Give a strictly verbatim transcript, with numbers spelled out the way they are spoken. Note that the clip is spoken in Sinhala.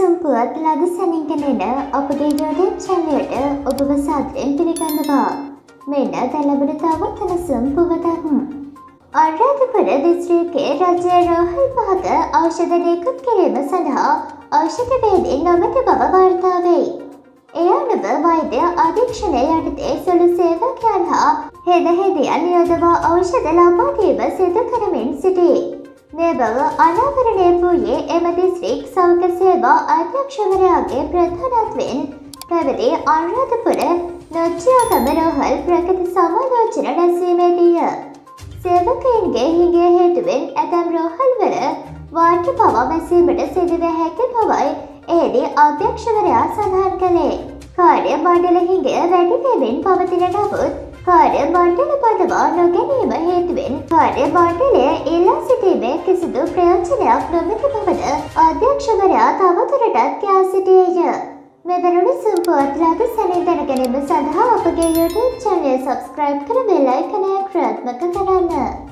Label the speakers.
Speaker 1: සුම්පුවත් ලද සැනින්ගෙනෙන අපගේ YouTube channel එකට ඔබව සාදරයෙන් පිළිගන්නවා. මෙන්න දැන් ලැබෙන තවත් සැලසුම් පුවතක්. අනුරාධපුර දිස්ත්‍රික්කයේ රජයේ රෝහල් පහක ඖෂධ නිකුත් කිරීම සඳහා ඖෂධ වේදීන් නොමැති බව වාර්තා වෙයි. එය අනුව වෛද්‍ය අධීක්ෂණය යටතේ සුළු සේවකයන් හා හෙදහෙදියන් යොදවා ඖෂධ ලබා දීම සිදු කරමින් සිටී. මේ බව අනාවරණය වූයේ එම දිස්ත්‍රික් සෞඛ්‍ය සේවා අධ්‍යක්ෂකවරයාගේ ප්‍රධානත්වයෙන් පැවති අනුරාධපුර නොච්චියාගම රෝහල් ප්‍රගති සමාලෝචන රැස්වීමේදීය. සේවකයින්ගේ හිඟය හේතුවෙන් ඇතැම් රෝහල්වල වාර්ඩ් පවා බැසීමට සිදුවිය හැකි බවයි එහිදී අධ්‍යක්ෂකවරයා සඳහන් කළේ. කාර්ය මණ්ඩල හිඟය වැඩි වෙමින් පවතින නමුත් කාර්ය මණ්ඩල බඳවා නොගැනීම හේතුවෙන් කාර්ය මණ්ඩලය ඉල්ලා සිටීමේ කිසිදු ප්‍රයෝජනයක් නොමැති බවද අධ්‍යක්ෂකවරයා තවදුරටත් කියා සිටියේය. මෙවැනි සුම්පුවත් ලද සැනින් දැනගැනීම සඳහා අපගේ YouTube channel subscribe කර බෙල් අයිකනය ක්‍රියාත්මක කරන්න.